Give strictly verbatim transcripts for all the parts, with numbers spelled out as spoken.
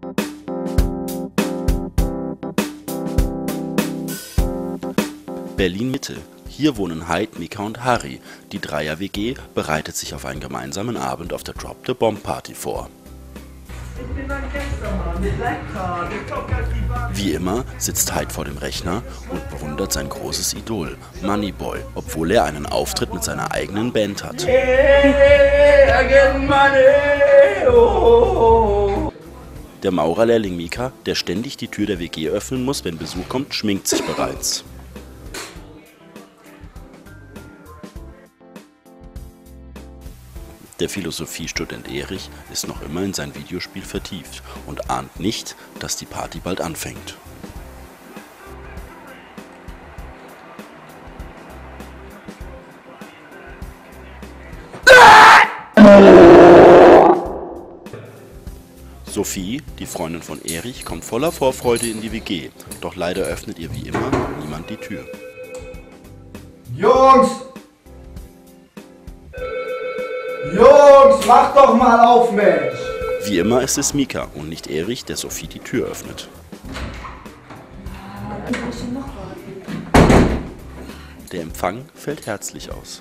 Berlin-Mitte. Hier wohnen Heid, Mika und Harry. Die Dreier-W G bereitet sich auf einen gemeinsamen Abend auf der Drop the Bomb Party vor. Wie immer sitzt Heid vor dem Rechner und bewundert sein großes Idol, Moneyboy, obwohl er einen Auftritt mit seiner eigenen Band hat. Der Maurerlehrling Mika, der ständig die Tür der W G öffnen muss, wenn Besuch kommt, schminkt sich bereits. Der Philosophiestudent Erich ist noch immer in sein Videospiel vertieft und ahnt nicht, dass die Party bald anfängt. Sophie, die Freundin von Erich, kommt voller Vorfreude in die W G, doch leider öffnet ihr wie immer niemand die Tür. Jungs! Jungs, mach doch mal auf, Mensch! Wie immer ist es Mika und nicht Erich, der Sophie die Tür öffnet. Der Empfang fällt herzlich aus.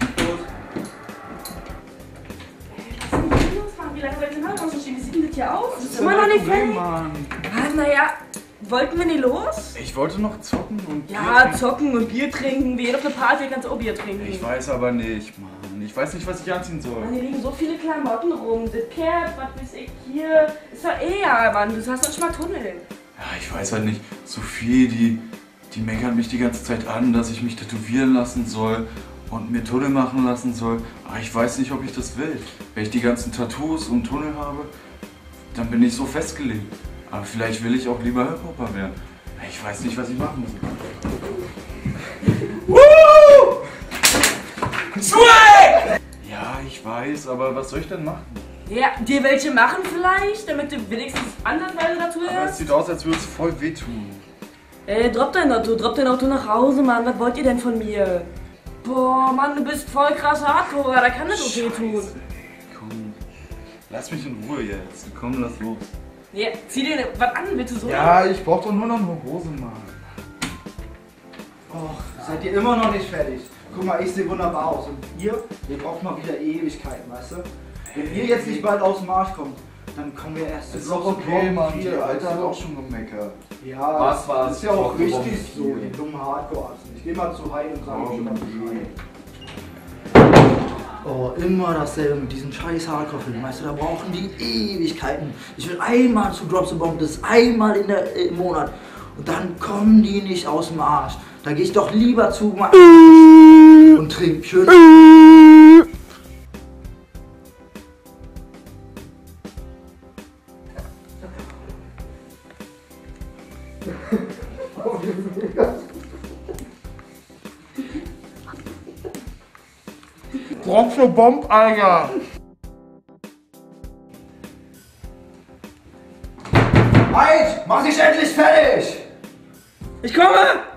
Wie lange wollt ihr noch stehen? Wie sieht denn das hier aus? Das ist immer noch nicht fertig. Ah, naja, wollten wir nicht los? Ich wollte noch zocken und Bier Ja, trinken. zocken und Bier trinken. Wie auf der Party kannst du auch Bier trinken. Ich weiß aber nicht, Mann. Ich weiß nicht, was ich anziehen soll. Mann, hier liegen so viele Klamotten rum. Das Cap, was weiß ich, hier. Ist doch eher, Mann. Du hast doch schon mal Tunnel. Ja, ich weiß halt nicht. Sophie, die, die meckert mich die ganze Zeit an, dass ich mich tätowieren lassen soll und mir Tunnel machen lassen soll. Aber ich weiß nicht, ob ich das will. Wenn ich die ganzen Tattoos und Tunnel habe, dann bin ich so festgelegt. Aber vielleicht will ich auch lieber Hip-Hopper werden. Ich weiß nicht, was ich machen muss. Swag! Ja, ich weiß, aber was soll ich denn machen? Ja, dir welche machen vielleicht, damit du wenigstens andersweise dazu Aber es hast? sieht aus, als würde es voll wehtun. Ey, drop dein Auto, drop dein Auto nach Hause, Mann. Was wollt ihr denn von mir? Boah, Mann, du bist voll krass Hardcore, da kann das okay tun. Komm, lass mich in Ruhe jetzt. Komm, lass los. Ja, zieh dir was an, bitte so. Ja, ich brauch doch nur noch eine Hose, Mann. Och, seid ihr immer noch nicht fertig? Guck mal, ich sehe wunderbar aus. Und ihr, ihr braucht mal wieder Ewigkeiten, weißt du? Wenn ihr jetzt nicht bald aus dem Marsch kommt, dann kommen wir erst Ist zu doch Drop the okay, Bomb Mann. vier, Die Alte weißt hat du? auch schon gemeckert. Ja, Was war's? das ist ja auch Drop the Bomb richtig so, vier. ihr dummen Hardcore-Arzt. Ich geh mal zu Heid und sage Oh, euch mal Mann. Bescheid. Oh, immer dasselbe mit diesen scheiß Hardcore-Filmen, weißt du, da brauchen die Ewigkeiten. Ich will einmal zu Drop the Bomb, das ist einmal in der, im Monat. Und dann kommen die nicht aus dem Arsch. Da gehe ich doch lieber zu und trink schön. Drop the Bomb, Alter! Heid, mach dich endlich fertig! Ich komme!